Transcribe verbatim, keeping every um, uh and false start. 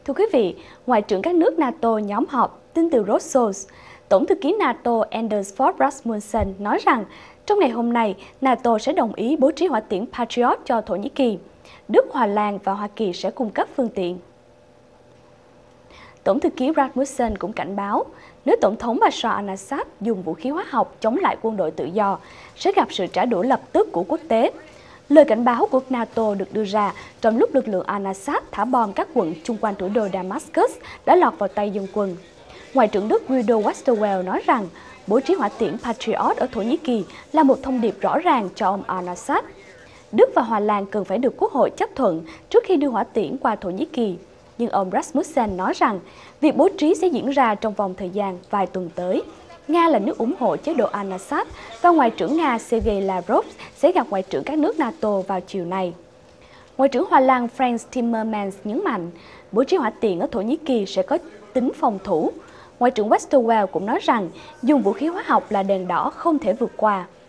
Thưa quý vị, Ngoại trưởng các nước NATO nhóm họp tin từ Brussels, Tổng thư ký NATO Anders Fogh Rasmussen nói rằng trong ngày hôm nay, NATO sẽ đồng ý bố trí hỏa tiễn Patriot cho Thổ Nhĩ Kỳ. Đức, Hà Lan và Hoa Kỳ sẽ cung cấp phương tiện. Tổng thư ký Rasmussen cũng cảnh báo, nếu Tổng thống Bashar al-Assad dùng vũ khí hóa học chống lại quân đội tự do, sẽ gặp sự trả đũa lập tức của quốc tế. Lời cảnh báo của NATO được đưa ra trong lúc lực lượng al-Assad thả bom các quận chung quanh thủ đô Damascus đã lọt vào tay dân quân. Ngoại trưởng Đức Guido Westerwelle nói rằng bố trí hỏa tiễn Patriot ở Thổ Nhĩ Kỳ là một thông điệp rõ ràng cho ông al-Assad. Đức và Hà Lan cần phải được Quốc hội chấp thuận trước khi đưa hỏa tiễn qua Thổ Nhĩ Kỳ. Nhưng ông Rasmussen nói rằng việc bố trí sẽ diễn ra trong vòng thời gian vài tuần tới. Nga là nước ủng hộ chế độ al-Assad và Ngoại trưởng Nga Sergei Lavrov sẽ gặp Ngoại trưởng các nước NATO vào chiều nay. Ngoại trưởng Hà Lan Frans Timmermans nhấn mạnh bố trí hỏa tiễn ở Thổ Nhĩ Kỳ sẽ có tính phòng thủ. Ngoại trưởng Westerwelle cũng nói rằng dùng vũ khí hóa học là đèn đỏ không thể vượt qua.